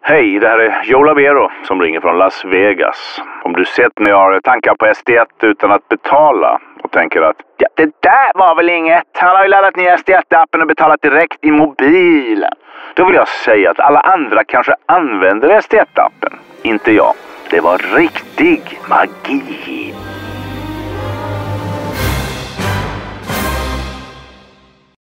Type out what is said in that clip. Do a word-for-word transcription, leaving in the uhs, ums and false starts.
Hej, det här är Joe Labero som ringer från Las Vegas. Om du sett när jag har tankar på S D ett utan att betala och tänker att ja, det där var väl inget. Han har ju laddat ner S D ett-appen och betalat direkt i mobilen. Då vill jag säga att alla andra kanske använder S D ett-appen. Inte jag. Det var riktig magi.